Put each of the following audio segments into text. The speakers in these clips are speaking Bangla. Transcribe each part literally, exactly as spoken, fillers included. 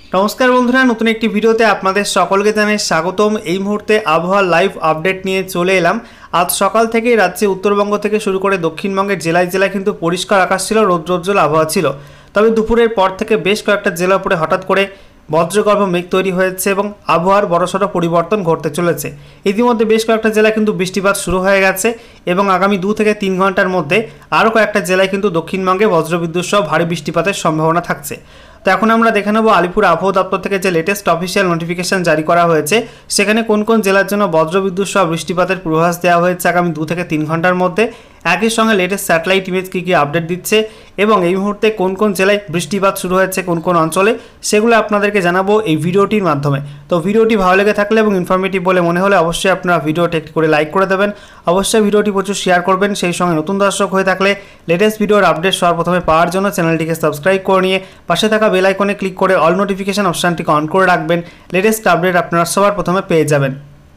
नमस्कार बंधुरा नतून एक भिडियोते आपनादेर सकलके जानाई स्वागतम। এই মুহূর্তে আবহাওয়ার লাইভ আপডেট নিয়ে চলে এলাম। আজ সকাল থেকে রাজ্যে উত্তরবঙ্গ থেকে শুরু করে দক্ষিণবঙ্গের জেলায় জেলায় কিন্তু পরিষ্কার আকাশ ছিল, রৌদ্রোজ্জ্বল আবহাওয়া ছিল। তবে দুপুরের পর থেকে বেশ কয়েকটা জেলার উপরে হঠাৎ করে বজ্রগর্ভ মেঘ তৈরি হয়েছে এবং আবহাওয়ার বড়সড় পরিবর্তন ঘটতে চলেছে। ইতিমধ্যে বেশ কয়েকটা জেলায় কিন্তু বৃষ্টিপাত শুরু হয়ে গেছে এবং আগামী দু থেকে তিন ঘন্টার মধ্যে আরও কয়েকটা জেলায় কিন্তু দক্ষিণবঙ্গে বজ্রবিদ্যুৎ সহ ভারী বৃষ্টিপাতের সম্ভাবনা থাকছে। তো এখন আমরা দেখে নেব আলিপুর আবহাওয়া দপ্তর থেকে যে লেটেস্ট অফিসিয়াল নোটিফিকেশন জারি করা হয়েছে সেখানে কোন কোন জেলার জন্য বজ্রবিদ্যুৎ সহ বৃষ্টিপাতের পূর্বাভাস দেওয়া হয়েছে আগামী দু থেকে তিন ঘন্টার মধ্যে। একই সঙ্গে লেটেস্ট স্যাটেলাইট ইমেজ কী কী আপডেট দিচ্ছে এবং এই মুহূর্তে কোন কোন জেলায় বৃষ্টিপাত শুরু হয়েছে কোন কোন অঞ্চলে সেগুলো আপনাদেরকে জানাবো এই ভিডিওটির মাধ্যমে। তো ভিডিওটি ভালো লেগে থাকলে এবং ইনফরমেটিভ বলে মনে হলে অবশ্যই আপনারা ভিডিওটি একটি করে লাইক করে দেবেন, অবশ্যই ভিডিওটি প্রচুর শেয়ার করবেন। সেই সঙ্গে নতুন দর্শক হয়ে থাকলে লেটেস্ট ভিডিওর আপডেট সবার প্রথমে পাওয়ার জন্য চ্যানেলটিকে সাবস্ক্রাইব করে নিয়ে পাশে থাকা বেল আইকনে ক্লিক করে অল নোটিফিকেশন অপশানটিকে অন করে রাখবেন। লেটেস্ট আপডেট আপনারা সবার প্রথমে পেয়ে যাবেন।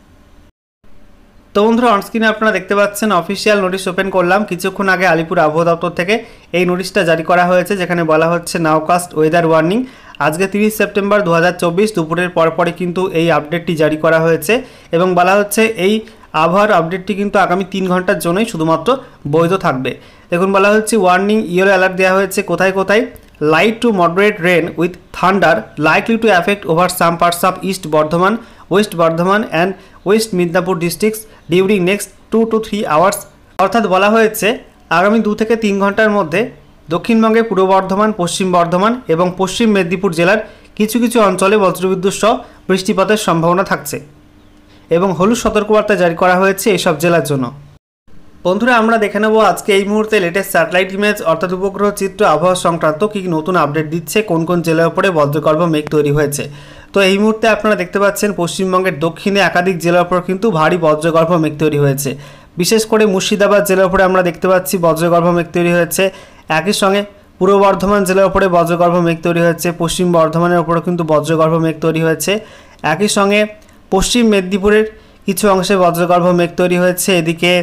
তো বন্ধুরা অনস্ক্রিনে আপনারা দেখতে পাচ্ছেন অফিসিয়াল নোটিশ ওপেন করলাম। কিছুক্ষণ আগে আলিপুর আবহাওয়া দপ্তর থেকে এই নোটিশটা জারি করা হয়েছে যেখানে বলা হচ্ছে নাওকাস্ট ওয়েদার ওয়ার্নিং। আজকে তিরিশ সেপ্টেম্বর দু হাজার চব্বিশ দুপুরের পরপরই কিন্তু এই আপডেটটি জারি করা হয়েছে এবং বলা হচ্ছে এই আবহাওয়ার আপডেটটি কিন্তু আগামী তিন ঘন্টার জন্যই শুধুমাত্র বৈধ থাকবে। দেখুন বলা হচ্ছে ওয়ার্নিং ইয়েলো অ্যালার্ট দেওয়া হয়েছে কোথায় কোথায়। Light to moderate rain with thunder likely to affect over some parts of East Bardhaman, West Bardhaman and West Midnapore districts during next two to three hours. অর্থাৎ বলা হয়েছে আগামী দু থেকে তিন ঘন্টার মধ্যে দক্ষিণবঙ্গে পূর্ব বর্ধমান, পশ্চিম বর্ধমান এবং পশ্চিম মেদিনীপুর জেলার কিছু কিছু অঞ্চলে বজ্রবিদ্যুৎ সহ বৃষ্টিপাতের সম্ভাবনা থাকছে এবং হলুদ সতর্কবার্তা জারি করা হয়েছে এইসব জেলার জন্য। বন্ধুরা আমরা দেখে নেব আজকে এই মুহূর্তে লেটেস্ট স্যাটেলাইট ইমেজ অর্থাৎ উপগ্রহ চিত্র আবহাওয়া সংক্রান্ত কী নতুন আপডেট দিচ্ছে, কোন কোন জেলার উপরে বজ্রগর্ভ মেঘ তৈরি হয়েছে। তো এই মুহূর্তে আপনারা দেখতে পাচ্ছেন পশ্চিমবঙ্গের দক্ষিণে একাধিক জেলার উপর কিন্তু ভারী বজ্রগর্ভ মেঘ তৈরি হয়েছে। বিশেষ করে মুর্শিদাবাদ জেলার উপরে আমরা দেখতে পাচ্ছি বজ্রগর্ভ মেঘ তৈরি হয়েছে। একই সঙ্গে পূর্ব বর্ধমান জেলার উপরে বজ্রগর্ভ মেঘ তৈরি হয়েছে, পশ্চিম বর্ধমানের উপরেও কিন্তু বজ্রগর্ভ মেঘ তৈরি হয়েছে। একই সঙ্গে পশ্চিম মেদিনীপুরের কিছু অংশে বজ্রগর্ভ মেঘ তৈরি হয়েছে। এদিকে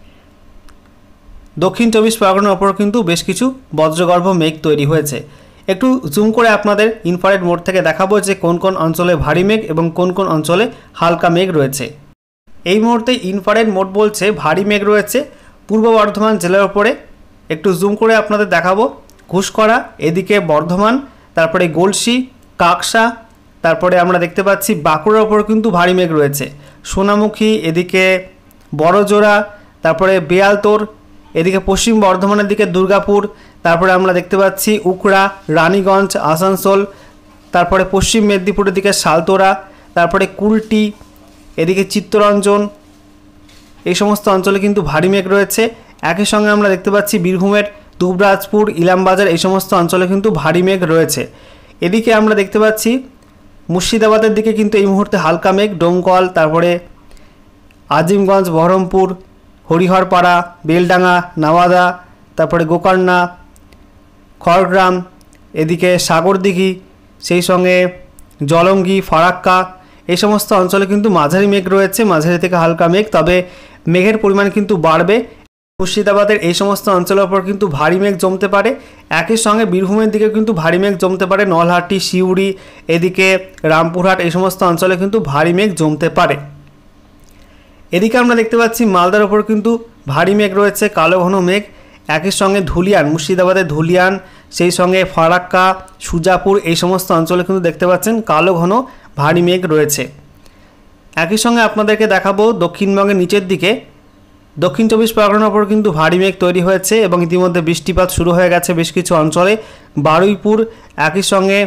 দক্ষিণ চব্বিশ পরগনার ওপর কিন্তু বেশ কিছু বজ্রগর্ভ মেঘ তৈরি হয়েছে। একটু জুম করে আপনাদের ইনফ্রারেড মোড থেকে দেখাবো যে কোন কোন অঞ্চলে ভারী মেঘ এবং কোন কোন অঞ্চলে হালকা মেঘ রয়েছে। এই মুহূর্তে ইনফ্রারেড মোড বলছে ভারী মেঘ রয়েছে পূর্ব বর্ধমান জেলার ওপরে। একটু জুম করে আপনাদের দেখাবো ঘুষকরা, এদিকে বর্ধমান, তারপরে গলসি, কাকসা, তারপরে আমরা দেখতে পাচ্ছি বাঁকুড়ার ওপর কিন্তু ভারী মেঘ রয়েছে। সোনামুখী, এদিকে বড়জোড়া, তারপরে বেয়ালতোর, এদিকে পশ্চিম বর্ধমানের দিকে দুর্গাপুর, তারপরে আমরা দেখতে পাচ্ছি উকড়া, রানীগঞ্জ, আসানসোল, তারপরে পশ্চিম মেদিনীপুরের দিকে সালতোরা, তারপরে কুলটি, এদিকে চিত্তরঞ্জন, এই সমস্ত অঞ্চলে কিন্তু ভারী মেঘ রয়েছে। একই সঙ্গে আমরা দেখতে পাচ্ছি বীরভূমের দুবরাজপুর, ইলামবাজার, এই সমস্ত অঞ্চলে কিন্তু ভারী মেঘ রয়েছে। এদিকে আমরা দেখতে পাচ্ছি মুর্শিদাবাদের দিকে কিন্তু এই মুহূর্তে হালকা মেঘ, ডোমকল, তারপরে আজিমগঞ্জ, বহরমপুর, হরিহরপাড়া, বেলডাঙ্গা, নাওয়াদা, তারপরে গোকর্ণা, খড়গ্রাম, এদিকে সাগরদিঘি, সেই সঙ্গে জলঙ্গি, ফারাক্কা, এই সমস্ত অঞ্চলে কিন্তু মাঝারি মেঘ রয়েছে, মাঝারি থেকে হালকা মেঘ। তবে মেঘের পরিমাণ কিন্তু বাড়বে। মুর্শিদাবাদের এই সমস্ত অঞ্চলের ওপর কিন্তু ভারী মেঘ জমতে পারে। একই সঙ্গে বীরভূমের দিকে কিন্তু ভারী মেঘ জমতে পারে, নলহাটি, সিউড়ি, এদিকে রামপুরহাট, এই সমস্ত অঞ্চলে কিন্তু ভারী মেঘ জমতে পারে। এদিকে আমরা দেখতে পাচ্ছি মালদার ওপর কিন্তু ভারী মেঘ রয়েছে, কালো ঘন মেঘ। একই সঙ্গে ধুলিয়ান, মুর্শিদাবাদের ধুলিয়ান, সেই সঙ্গে ফারাক্কা, সুজাপুর, এই সমস্ত অঞ্চলে কিন্তু দেখতে পাচ্ছেন কালো ঘন ভারী মেঘ রয়েছে। একই সঙ্গে আপনাদেরকে দেখাবো দক্ষিণবঙ্গের নিচের দিকে দক্ষিণ চব্বিশ পরগনার ওপর কিন্তু ভারী মেঘ তৈরি হয়েছে এবং ইতিমধ্যে বৃষ্টিপাত শুরু হয়ে গেছে বেশ কিছু অঞ্চলে। বারুইপুর, একই সঙ্গে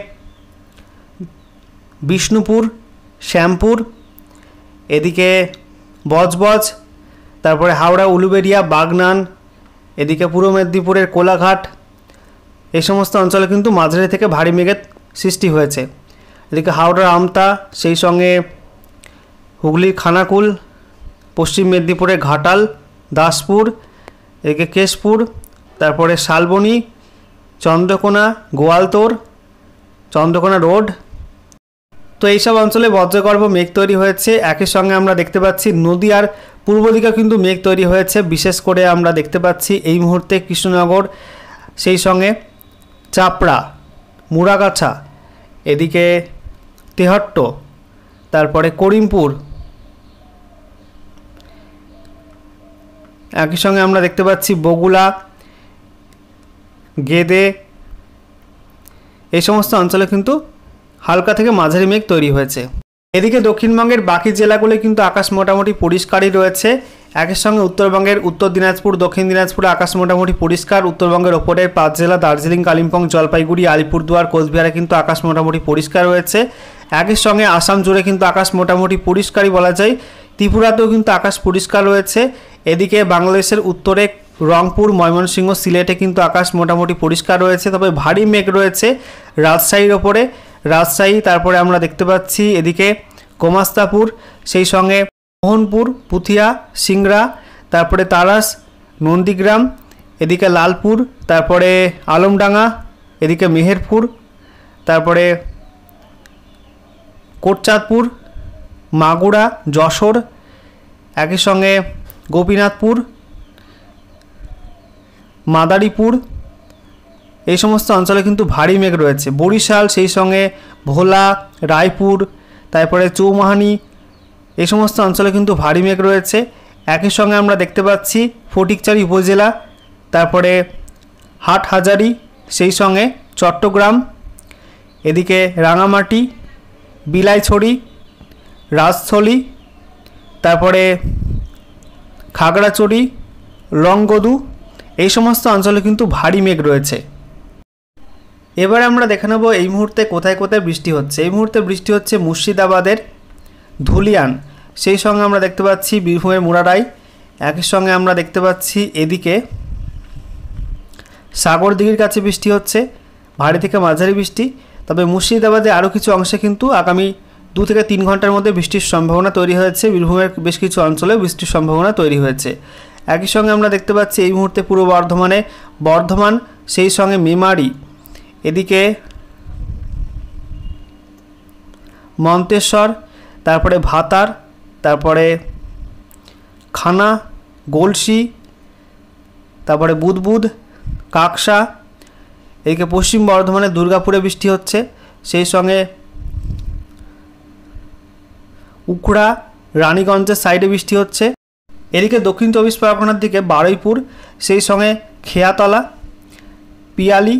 বিষ্ণুপুর, শ্যামপুর, এদিকে বজবজ, তারপরে হাওড়া, উলুবেড়িয়া, বাগনান, এদিকে পূর্ব মেদিনীপুরের কোলাঘাট, এই সমস্ত অঞ্চলে কিন্তু মাঝারি থেকে ভারী মেঘের সৃষ্টি হয়েছে। এদিকে হাওড়ার আমতা, সেই সঙ্গে হুগলির খানাকুল, পশ্চিম মেদিনীপুরের ঘাটাল, দাসপুর, এদিকে কেশপুর, তারপরে শালবনী, চন্দ্রকোনা, গোয়ালতোর, চন্দ্রকোনা রোড, তো এইসব অঞ্চলে বজ্রগর্ভ মেঘ তৈরি হয়েছে। একই সঙ্গে আমরা দেখতে পাচ্ছি নদীয়ার পূর্ব দিকে কিন্তু মেঘ তৈরি হয়েছে। বিশেষ করে আমরা দেখতে পাচ্ছি এই মুহূর্তে কৃষ্ণনগর, সেই সঙ্গে চাপড়া, মুড়াগাছা, এদিকে তেহট্ট, তারপরে করিমপুর, একই সঙ্গে আমরা দেখতে পাচ্ছি বগুড়া, গেদে, এই সমস্ত অঞ্চলে কিন্তু হালকা থেকে মাঝারি মেঘ তৈরি হয়েছে। এদিকে দক্ষিণবঙ্গের বাকি জেলাগুলো কিন্তু আকাশ মোটামুটি পরিষ্কারই রয়েছে। একই সঙ্গে উত্তরবঙ্গের উত্তর দিনাজপুর, দক্ষিণ দিনাজপুরে আকাশ মোটামুটি পরিষ্কার। উত্তরবঙ্গের ওপরের পাঁচ জেলা দার্জিলিং, কালিম্পং, জলপাইগুড়ি, আলিপুরদুয়ার, কোচবিহারে কিন্তু আকাশ মোটামুটি পরিষ্কার রয়েছে। একই সঙ্গে আসাম জুড়ে কিন্তু আকাশ মোটামুটি পরিষ্কারই বলা যায়। ত্রিপুরাতেও কিন্তু আকাশ পরিষ্কার রয়েছে। এদিকে বাংলাদেশের উত্তরে রংপুর, ময়মনসিংহ, সিলেটে কিন্তু আকাশ মোটামুটি পরিষ্কার রয়েছে, তবে ভারী মেঘ রয়েছে রাজশাহীর ওপরে। রাজশাহী, তারপরে আমরা দেখতে পাচ্ছি এদিকে গোমাস্তাপুর, সেই সঙ্গে মোহনপুর, পুথিয়া, সিংড়া, তারপরে তারাস, নন্দীগ্রাম, এদিকে লালপুর, তারপরে আলমডাঙ্গা, এদিকে মেহেরপুর, তারপরে কোটচাঁদপুর, মাগুরা, যশোর, একই সঙ্গে গোপীনাথপুর, মাদারীপুর, এই সমস্ত অঞ্চলে কিন্তু ভারী মেঘ রয়েছে। বরিশাল, সেই সঙ্গে ভোলা, রায়পুর, তারপরে চৌমাহানি, এই সমস্ত অঞ্চলে কিন্তু ভারী মেঘ রয়েছে। একই সঙ্গে আমরা দেখতে পাচ্ছি ফটিকচারি উপজেলা, তারপরে হাটহাজারী, সেই সঙ্গে চট্টগ্রাম, এদিকে রাঙামাটি, বিলাইছড়ি, রাজস্থলী, তারপরে খাগড়াছড়ি, লংগদু, এই সমস্ত অঞ্চলে কিন্তু ভারী মেঘ রয়েছে। এবার আমরা দেখে নেব এই মুহূর্তে কোথায় কোথায় বৃষ্টি হচ্ছে। এই মুহূর্তে বৃষ্টি হচ্ছে মুর্শিদাবাদের ধুলিয়ান, সেই সঙ্গে আমরা দেখতে পাচ্ছি বীরভূমের মুরারাই, একই সঙ্গে আমরা দেখতে পাচ্ছি এদিকে সাগরদিঘির কাছে বৃষ্টি হচ্ছে, ভারী থেকে মাঝারি বৃষ্টি। তবে মুর্শিদাবাদে আরও কিছু অংশে কিন্তু আগামী দু থেকে তিন ঘন্টার মধ্যে বৃষ্টির সম্ভাবনা তৈরি হয়েছে। বীরভূমের বেশ কিছু অঞ্চলে বৃষ্টির সম্ভাবনা তৈরি হয়েছে। একই সঙ্গে আমরা দেখতে পাচ্ছি এই মুহূর্তে পূর্ব বর্ধমানে বর্ধমান, সেই সঙ্গে মেমারি, এদিকে মন্তেশ্বর, তারপরে ভাতার, তারপরে খানা, গলসি, তারপরে বুদবুদ, কাকসা, এদিকে পশ্চিম বর্ধমানে দুর্গাপুরে বৃষ্টি হচ্ছে, সেই সঙ্গে উখড়া, রানীগঞ্জের সাইডে বৃষ্টি হচ্ছে। এদিকে দক্ষিণ চব্বিশ পরগনার দিকে বারুইপুর, সেই সঙ্গে খেয়াতলা, পিয়ালি,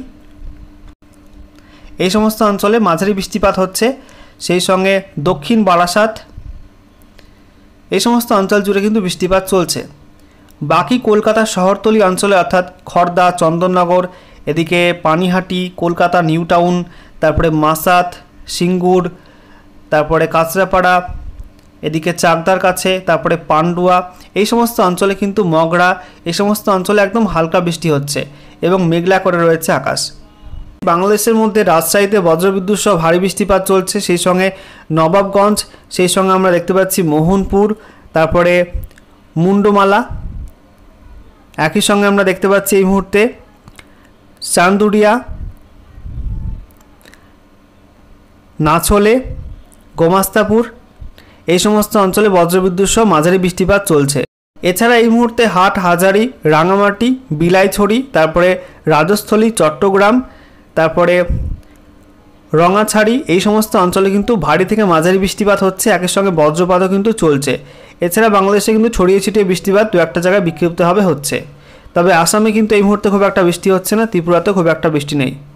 এই সমস্ত অঞ্চলে মাঝারি বৃষ্টিপাত হচ্ছে। সেই সঙ্গে দক্ষিণ বারাসাত, এই সমস্ত অঞ্চল জুড়ে কিন্তু বৃষ্টিপাত চলছে। বাকি কলকাতার শহরতলি অঞ্চলে অর্থাৎ খড়দা, চন্দননগর, এদিকে পানিহাটি, কলকাতা নিউ টাউন, তারপরে মাসাত, সিঙ্গুর, তারপরে কাঁচরাপাড়া, এদিকে চাকদার কাছে, তারপরে পান্ডুয়া, এই সমস্ত অঞ্চলে কিন্তু মগরা, এই সমস্ত অঞ্চলে একদম হালকা বৃষ্টি হচ্ছে এবং মেঘলা করে রয়েছে আকাশ। বাংলাদেশের মধ্যে রাজশাহীতে বজ্রবিদ্যুৎ সহ ভারী বৃষ্টিপাত চলছে, সেই সঙ্গে নবাবগঞ্জ, সেই সঙ্গে আমরা দেখতে পাচ্ছি মোহনপুর, তারপরে মুন্ডমালা, একই সঙ্গে আমরা দেখতে পাচ্ছি এই মুহূর্তে চান্দুরিয়া, নাছলে, গোমাস্তাপুর, এই সমস্ত অঞ্চলে বজ্রবিদ্যুৎ সহ মাঝারি বৃষ্টিপাত চলছে। এছাড়া এই মুহূর্তে হাটহাজারী, রাঙামাটি, বিলাইছড়ি, তারপরে রাজস্থলী, চট্টগ্রাম, তারপরে রঙাছড়ি, এই সমস্ত অঞ্চলে কিন্তু ভারী থেকে মাঝারি বৃষ্টিপাত হচ্ছে, একই সঙ্গে বজ্রপাতও কিন্তু চলছে। এছাড়া বাংলাদেশে কিন্তু ছড়িয়ে ছিটিয়ে বৃষ্টিপাত দু একটা জায়গায় বিক্ষিপ্তভাবে হচ্ছে। তবে আসামে কিন্তু এই মুহূর্তে খুব একটা বৃষ্টি হচ্ছে না, ত্রিপুরাতেও খুব একটা বৃষ্টি নেই।